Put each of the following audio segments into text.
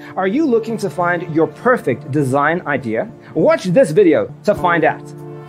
Are you looking to find your perfect design idea? Watch this video to find out.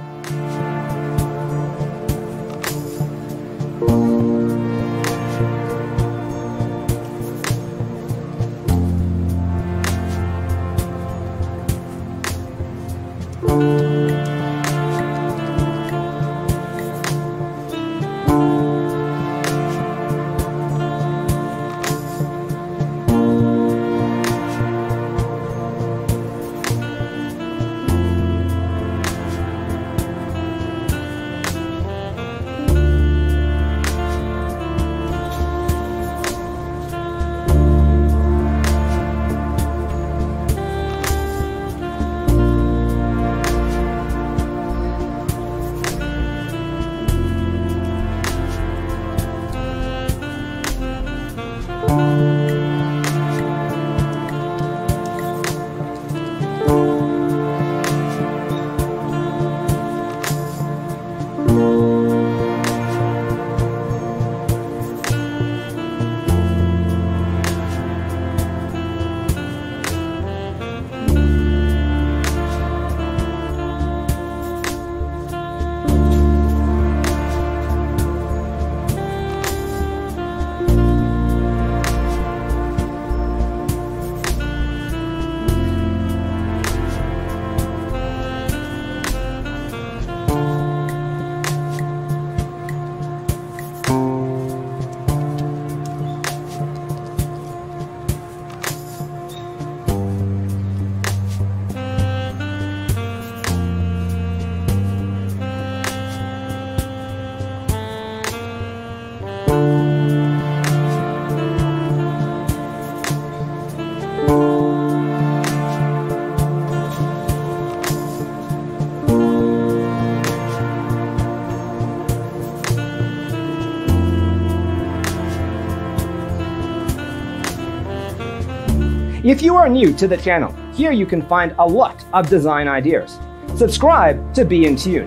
If you are new to the channel, here you can find a lot of design ideas. Subscribe to be in tune.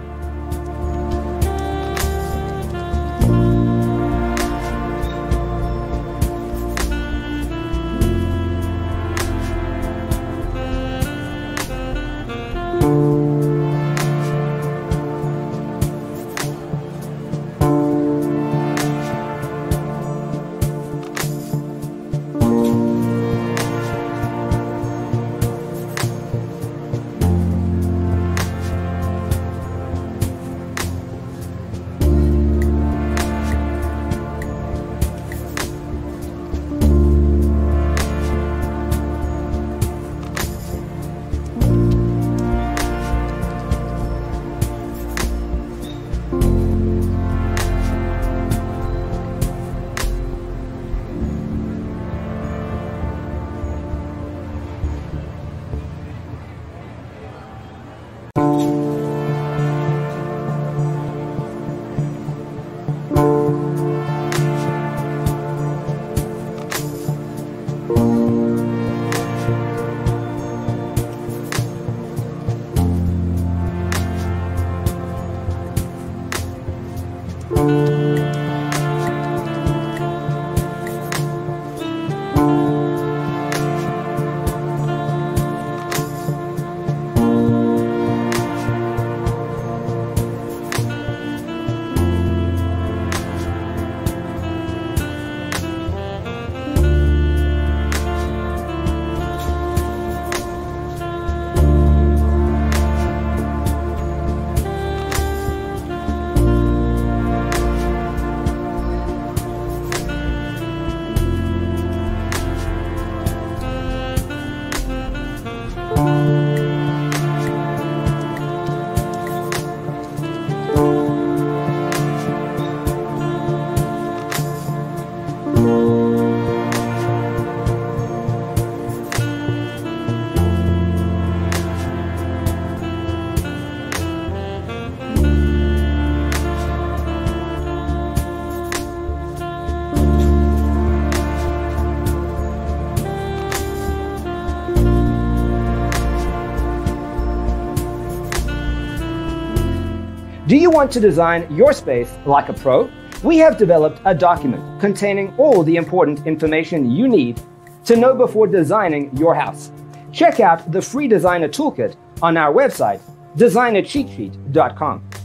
Do you want to design your space like a pro? We have developed a document containing all the important information you need to know before designing your house. Check out the free designer toolkit on our website, designercheatsheet.com.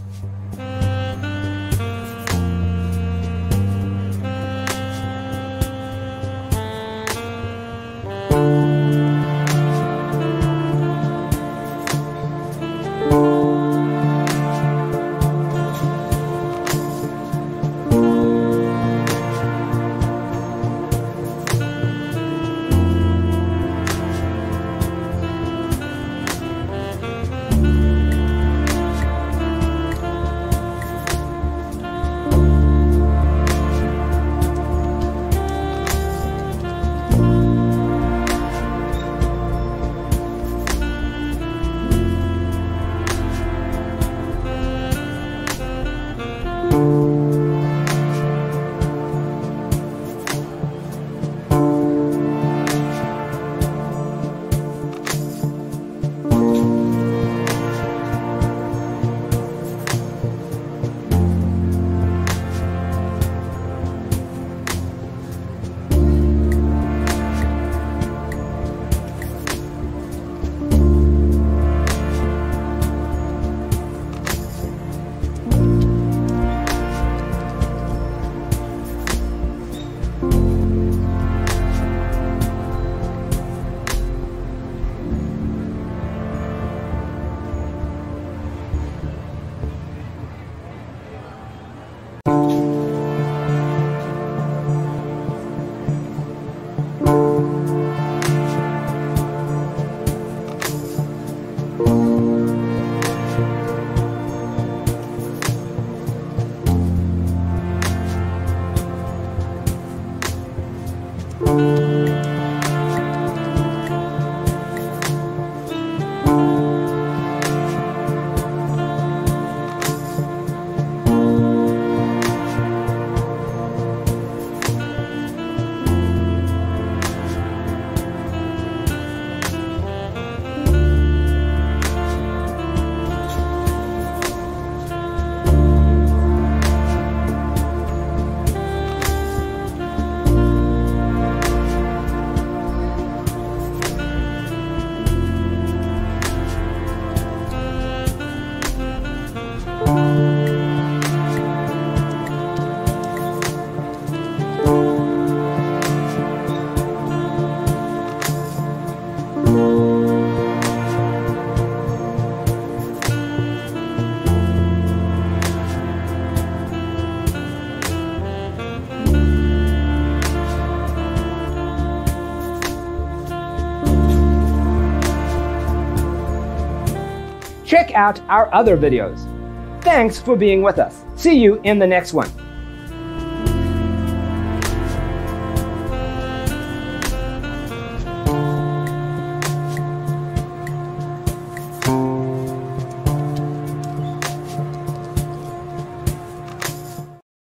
Check out our other videos. Thanks for being with us. See you in the next one.